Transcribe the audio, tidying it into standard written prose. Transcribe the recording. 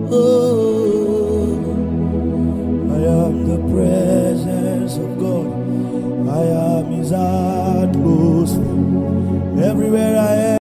Oh, I am the presence of God. I am His atmosphere. Everywhere I am.